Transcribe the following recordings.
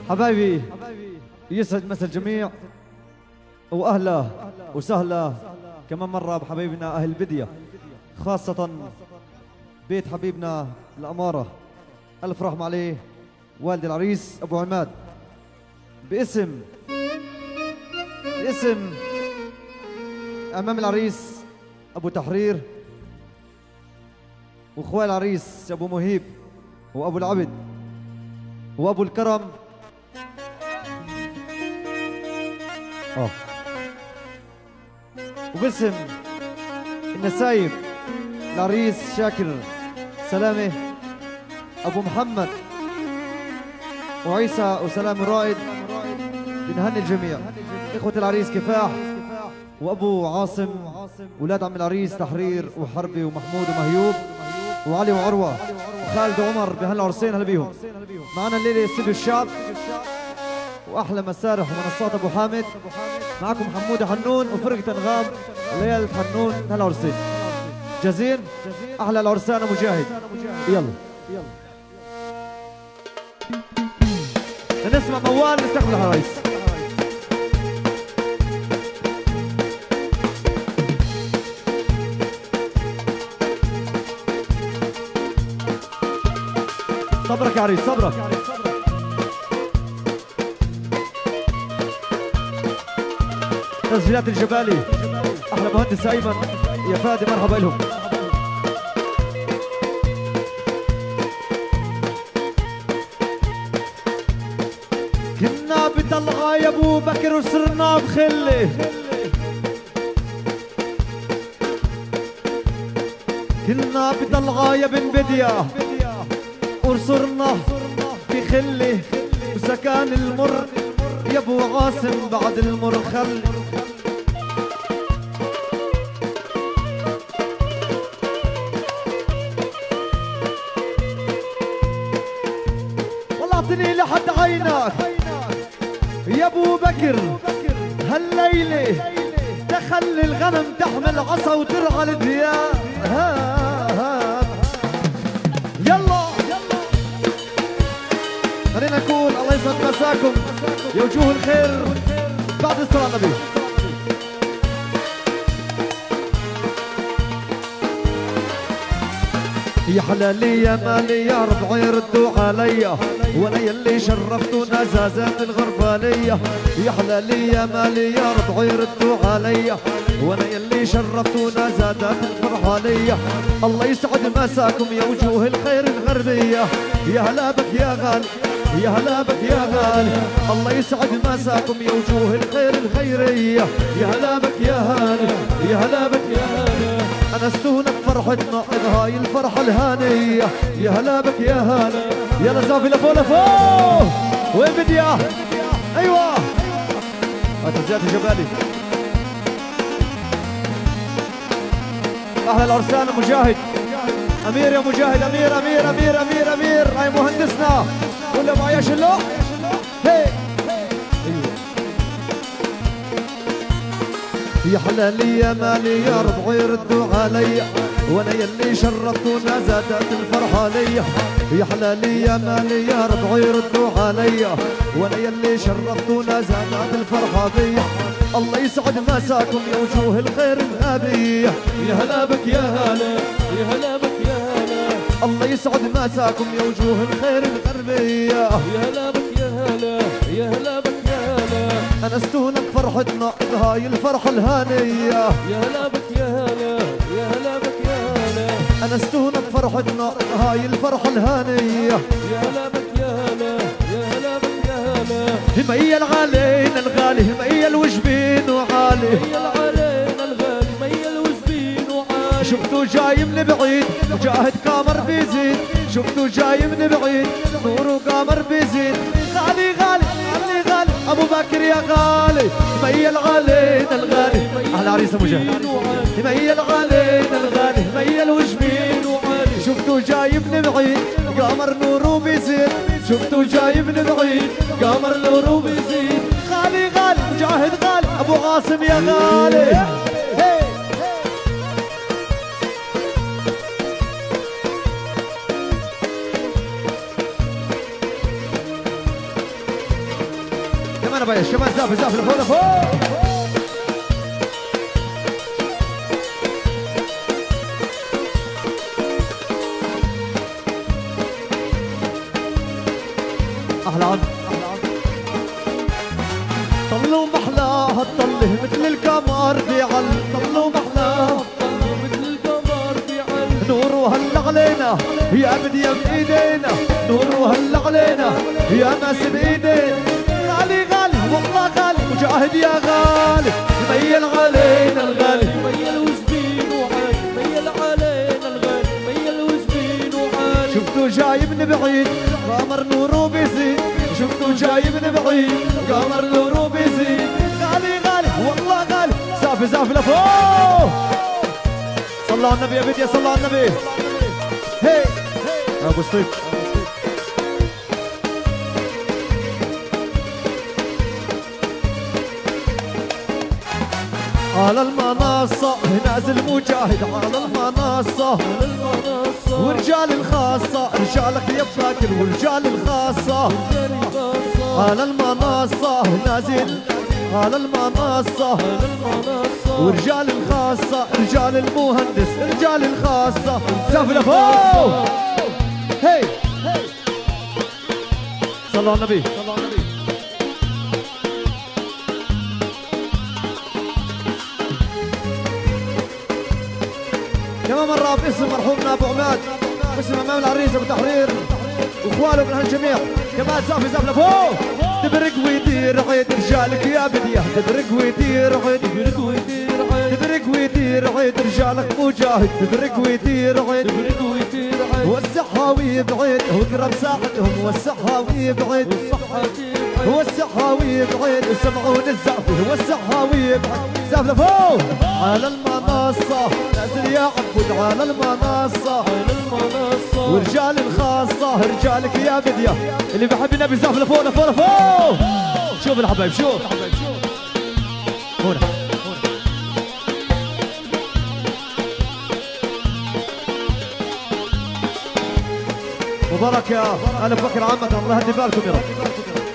حبايبي يسعد مسا الجميع واهلا وسهلا كمان مره بحبايبنا اهل بدية، خاصه بيت حبيبنا الاماره. الف رحمه عليه والد العريس ابو عماد، باسم امام العريس ابو تحرير، واخوال العريس ابو مهيب وابو العبد وابو الكرم وباسم النسايب العريس شاكر سلامه ابو محمد وعيسى وسلام الرائد، بنهني الجميع. اخوة العريس كفاح وابو عاصم، ولاد عم العريس تحرير وحربي ومحمود ومهيوب وعلي وعروه وخالد وعمر بهلا عرسين. هلا بيهم. معنا الليله استوديو الشعب واحلى مسارح ومنصات ابو حامد. معكم حموده حنون وفرقه انغام ليالة حنون. هلا عرسين جاهزين؟ احلى العرسانه مجاهد. يلا نسمع موال نستقبل العرايس. صبرك يا عريس صبرك. تسجيلات الجبالي احلى مهندس ايمن يا فادي، مرحبا لهم. كنا بطلعة يا ابو بكر وصرنا بخله، كنا بطلعة يا بن بدية وصرنا بخله، وسكان المر يا ابو عاصم بعد المر خل. والله اعطني لحد عينك يا ابو بكر هالليله، دخل الغنم تحمل عصا وترعى الدياب. يلا خلينا نقول الله يسعد مساكم يا وجوه الخير بعد الصلاة على النبي. يا حلالي يا مالي يا ربعي ردوا عليا، وانا يلي شرفتونا زازات الغربالية. يا حلالي يا مالي يا ربعي ردوا عليا، وانا يلي شرفتونا زادات الفرحانية. الله يسعد مساكم يا وجوه الخير الغربية. يا هلا بك يا غالي يا هلا بك يا غالي، الله يسعد مساكم يا وجوه الخير الخيرية. يا هلا بك يا هاني يا هلا بك يا هاني، أنستونا بفرحتنا هاي الفرحة الهانية. يا هلا بك يا هاني. يلا زافي لفوق لفوق. وين بدية؟ أيوة تسجيلات الجبالي. أهلا العرسان مجاهد أمير يا مجاهد. أمير أمير أمير أمير أمير هاي مهندسنا ولا معايا شلو؟ هي يا حلالي يا مالي يا ربعي ردوا عليا، وانا يلي شرفتونا زادت الفرحة ليا. يا حلالي يا مالي يا ربعي ردوا عليا، وانا يلي شرفتونا زادت الفرحة بيا. الله يسعد مساكم يا وجوه الخير الغابية. يا هلا بك يا هلا يا هلا بك يا هلا، الله يسعد مساكم يا وجوه الخير الغربية. يا هلا بك يا هلا يا هلا بك يا هلا، أنستونا بفرحتنا هاي الفرحة الهانية. يا هلا بك يا هلا يا هلا بك يا هلا، أنستونا بفرحتنا هاي الفرحة الهانية. يا هلا بك يا هلا يا هلا بك يا هلا. هميل علينا الغالي هميل وجبين وعالي، هميل علينا الغالي هميل وجبين وعالي. شفتوا جاي من بعيد مجاهد قامر بيزيد، شفتوا جاي من بعيد نور وقامر بيزيد. غالي غالي غالي غالي ابو بكر يا غالي، ميل علينا الغالي. اهلا عريس مجاهد. ميل علينا الغالي ميل وجميل وعالي. شفتوا جاي من بعيد قمر نور وبيزيد، شفتوا جاي من بعيد قمر نور وبيزيد. غالي غالي مجاهد غالي ابو عاصم يا غالي. بيش كمان زافي زافي لفوق لفوق. احلى عم طلوا محلاها تطله مثل القمر بيعل. طلوا محلاها تطله مثل القمر بيعل. نور هلا علينا يا بديا بايدينا. نور هلا علينا يا ناس بايدينا. غالي غالي والله غالي مجاهد يا غالي. ميل علينا الغالي ميل وزبين وعالي. ميل علينا الغالي ميل وزبين وعالي. شفتوا جاي من بعيد قمر نوره بيزيد. شفتوا جاي من بعيد قمر نوره بيزيد. غالي غالي والله غالي زافي زافي لفوق. صلوا على النبي يا بديا صلوا على النبي. هي ابو سطيف على المنصة نازل مجاهد على المنصة. ورجال الخاصة رجالك يا فاكر ورجال الخاصة. على المنصة نازل على المنصة. ورجال الخاصة رجال المهندس رجال الخاصة. زافي لفوق. هي صلوا على النبي. كما مرة باسم مرحومنا ابو عماد باسم امام العريس ابو تحرير واخواله من هالجميع. كمان زافي زافي لفوق. تبرق ويدير عيد رجالك يا بديه. تبرق ويدير عيد تبرق ويدير عيد تبرق ويدير عيد رجالك مجاهد. تبرق ويدير عيد تبرق ويدير عيد. وسعها ويبعد واقرب ساعتهم. وسعها ويبعد وسعها ويبعد وسمعون الزافي. وسعها ويبعد زافي لفوق. على المنصة نازل يا عبود على المنصة. ورجال الخاصة رجالك يا بدية. اللي بحب النبي زافي لفوق لفوق لفوق. شوف الحبايب شوف هنا مبارك يا اهلا بفكر عمك الله يهدي بالكم يا رب.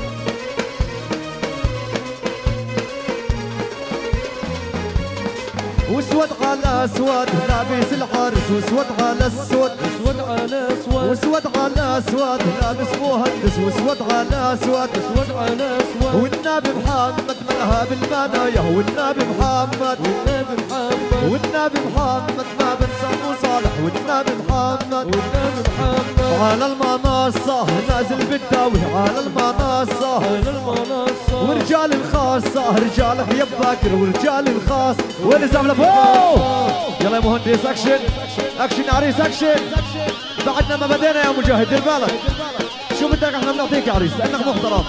واسود على اسود لابس العرس. واسود على اسود اسود على اسود واسود على اسود لابس مهندس. واسود على اسود اسود على اسود. والنبي محمد معها بالمنايا. والنبي محمد والنبي محمد والنبي محمد ما بنسى ابو صالح. والنبي محمد والنبي محمد. على المنصة نازل بالداوي على المنصة على المنصة. ورجال الخاصة رجالك يا باكر ورجال الخاص. وين زعم لفوق. يلا يا مهندس اكشن اكشن يا عريس اكشن. بعدنا ما بدينا يا مجاهد دير بالك. شو بدك احنا بنعطيك يا عريس لانك محترم.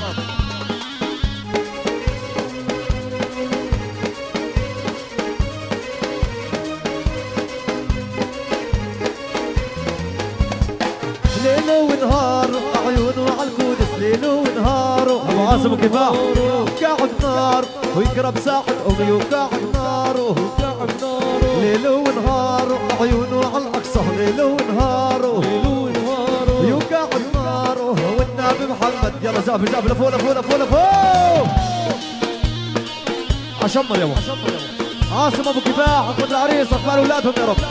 ليل ونهار عيونه على القدس. ليل ونهار ابو عاصم وكفاح قاعد نار ويقرب ساحة امي وقاعد نار. ليل ونهار عيونه على الاقصى. ليل ونهار وقاعد نار. والنبي محمد يلا زافي زافي لفوق لفوق لفوق لفوق. اشمر يا ابو عاصم ابو كفاح اخوة العريس اخبار اولادهم يا رب.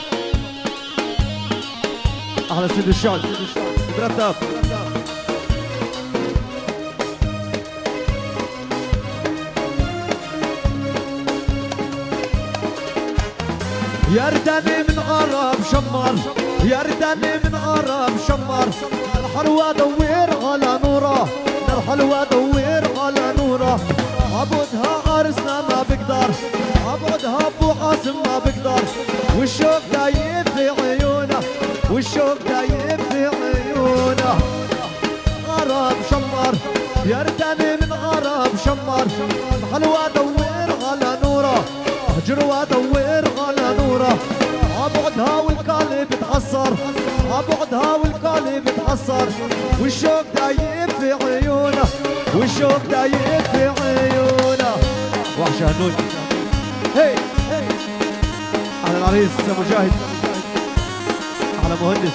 احلى سيد الشعب برتب. يردني من عرب شمر. يردني من عرب شمر. الحلوة دور على نوره. الحلوة دور على نوره. عبودها عرسنا ما بقدر. عبودها ابو عاصم ما بقدر. والشوق دايب في عيونه. والشوق دايب في عيونه. عرب شمر يردني من عرب شمر. الحلوة دور على نوره. جروة دور على نوره. عبودها والقلب تعصر. عبودها والقلب تعصر. والشوق دايب في عيونه. والشوق دايب في عيونه. وحش هنود هي على العريس يا مجاهد على مهندس.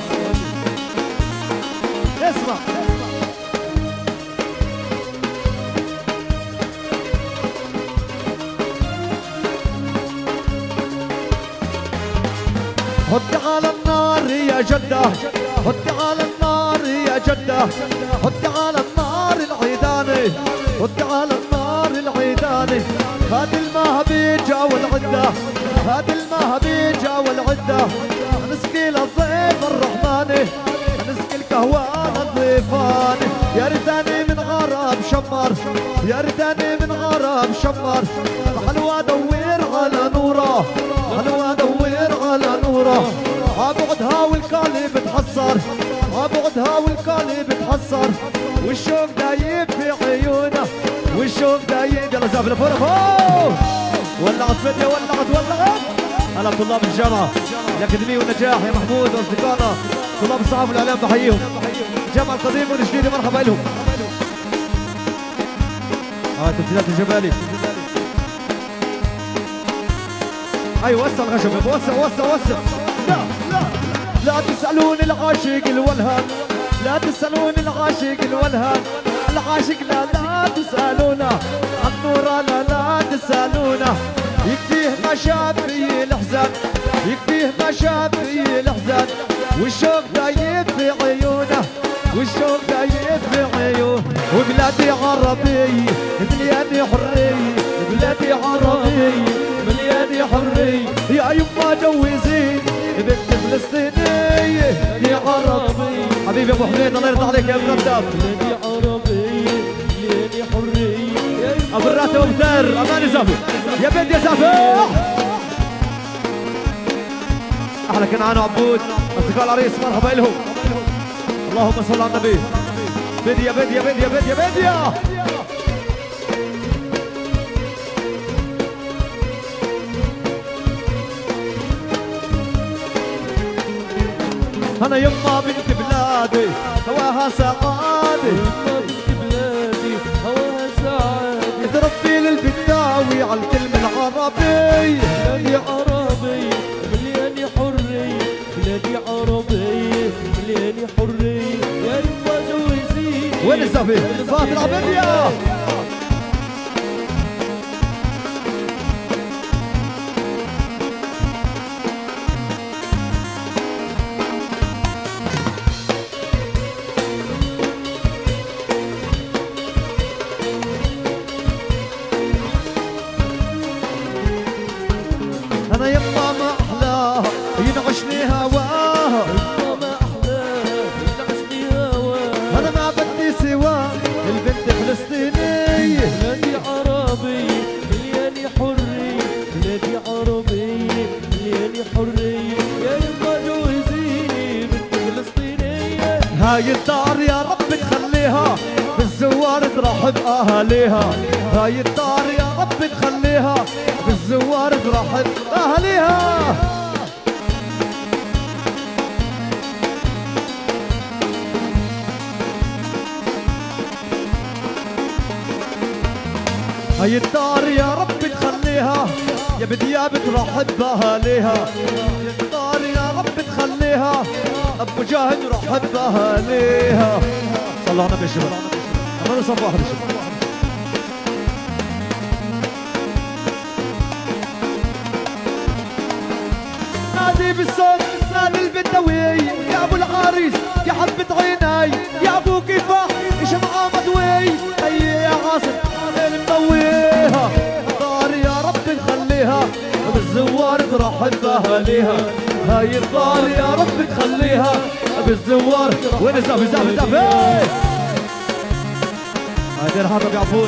اسمع حطي على النار يا جدة، حطي على النار يا جدة، حطي على النار العيداني، حطي على النار العيداني. هاد الماء بيجا والعدة، هاد الماء بيجا والعدة. نسقي للضيف الرحماني، نسقي القهوة للضيفاني. يا ريتني من غرام شمر، يا ريتني من غرام شمر. حلوة ادور على نوره، حلوة ادور على نوره. عبعدها والقلب بتحصر، عبعدها والقلب بتحصر. والشوق دايب في عيونه، والشوق دايب. يلا زافل فوق فوق. ولعت فدية، ولعت. هلا طلاب الجامعة الأكاديمية والنجاح يا محمود وأصدقائنا طلاب الصحافة والإعلام بحييهم. الجامعة القديمة والجديدة مرحبا لهم. تسجيلات الجبالي. أيوة وسع الخشب، وسع. لا تسألوني العاشق الولهان، لا تسألوني العاشق الولهان. العاشق لا تسألونا عن نورا، لا تسألونا. يكفيه ما شاف فيه الحزن، يكفيه ما شاف فيه الحزن. والشوق دايب في عيونه، والشوق دايب في عيونه. وبلادي عربي مليانة حرية، بلادي عربي مليانة حرية. يا يما جوزي بنت فلسطينية يا عربي. حبيبي ابو حميد الله يرضى عليك يا ابن الدب. بلادي عربي مليانة حرية. ابو الراتب ابو بدر اماني زافي يا بنت يا زافي. احلى كنعان وعبود اصدقاء العريس مرحبا لهم. اللهم صل على النبي. بديا بديا بديا بديا بديا. انا يما بنت بلادي هواها سعادة، يما بنت بلادي هواها سعادة. تربي للبداوي على الكلمة العربي. بلادي عربي مليانة حرية، بلادي عربي مليانة حرية. يا يما جوزيني. وين الزفي؟ فات العبدية. أنا يما ما أحلاها ينعشني هواها، يما ما أحلاها ينعشني هواها. أنا ما بدي سوا البنت فلسطينية. بلادي عربي مليانة حرية، بلادي عربي مليانة حرية. يا يما جوزيني بنت فلسطينية. هاي الدار يا رب تخليها بالزوار ترحب أهاليها. هاي الدار يا رب تخليها بالزوار ترحب أهاليها. هاي الدار يا رب تخليها يا بدياب ترحب بأهاليها. هاي الدار يا رب تخليها أبو جاهد رحب بأهاليها. صلوا على النبي يا شباب. أنا صف واحد يا شباب. نادي بالصوت نادي البدوي يا ابو العريس يا حبة عيناي يا ابو كفاح شمعة مدوي. هي يا عاصم الليل مضويها. الدار يا رب نخليها بالزوار ترحب بأهاليها. هاي الدار يا رب تخليها بالزوار. وين الزافي زافي زافي؟ هاي الحطب يعفون.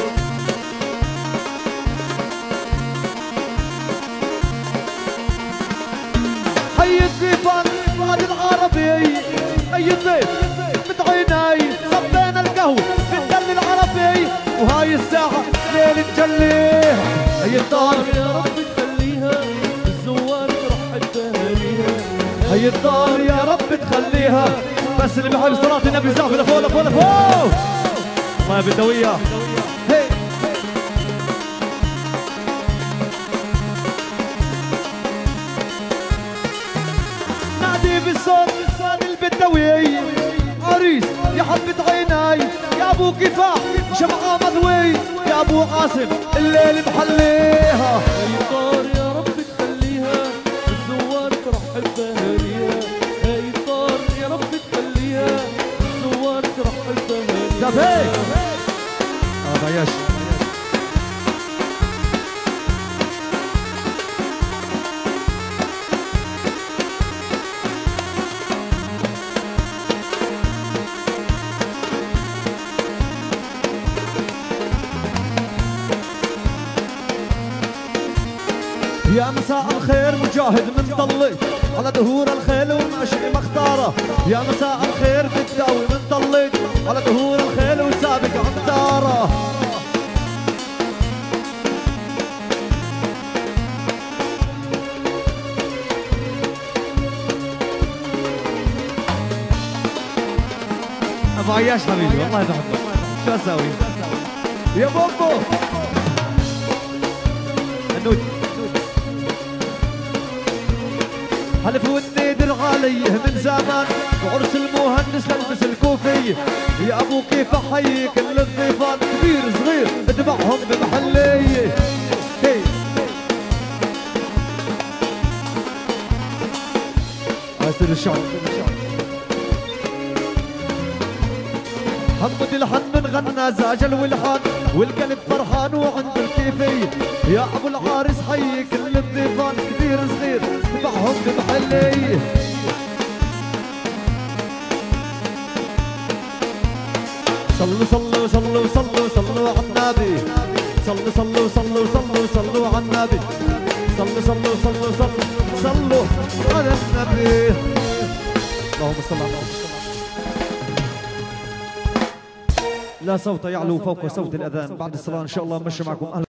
هي الضيفان هذا العربي، هي الضيف متعيناي صبينا القهوة بالدل العربي. وهاي الساعة ليل نجليها. هي الدار يا رب تخليها الزوار ترحب بأهاليها. هي الدار يا رب تخليها. بس اللي بحب صلاة النبي زافي لفوق لفوق لفوق. الله يا بدوية. بالصوت لسان البدوي عريس يا حبة عيناي يا ابو كفاح شمعة مضوي. يا ابو عاصم الليل محليها. الدار يا رب تخليها الزوار ترحب مجاهد من طلي على دهور الخيل وماشي مختاره يا مساء الخير تداوي من طلي على دهور الخيل وسابق عمداره ابو عياش حبيبي والله بحبك شو اسوي يا بوبو النود حلف والنيدر عليه من زمان وعرس المهندس للبس الكوفي يا ابو كيف احيي كل الضيفان كبير صغير اتبعهم بمحلي عايز الشعب حمد الحن غنى زاجل والحان والقلب فرحان وعند الكيفي يا ابو العارس حي كل الضيفان كبير صغير تبعهم بمحلي صلوا صلوا صلوا صلوا صلوا على النبي صلوا صلوا صلوا صلوا صلوا على النبي صلوا صلوا صلوا صلوا صلوا على النبي اللهم صل على محمد لا صوت يعلو فوق صوت الأذان بعد الصلاة إن شاء الله مشي معكم أهلا